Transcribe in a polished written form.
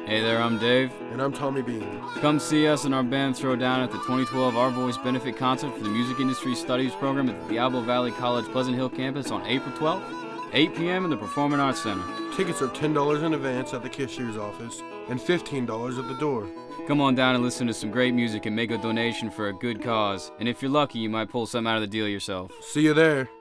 Hey there, I'm Dave. And I'm Tommy Bean. Come see us and our band Throwdown at the 2012 Our Voice Benefit Concert for the Music Industry Studies program at the Diablo Valley College Pleasant Hill campus on April 12th, 8 p.m. in the Performing Arts Center. Tickets are $10 in advance at the cashier's office and $15 at the door. Come on down and listen to some great music and make a donation for a good cause. And if you're lucky, you might pull something out of the deal yourself. See you there.